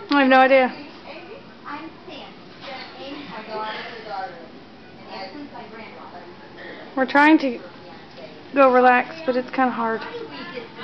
I have no idea. I'm Sam. Amy's my daughter. And Evelyn's my granddaughter. We're trying to go relax, but it's kind of hard.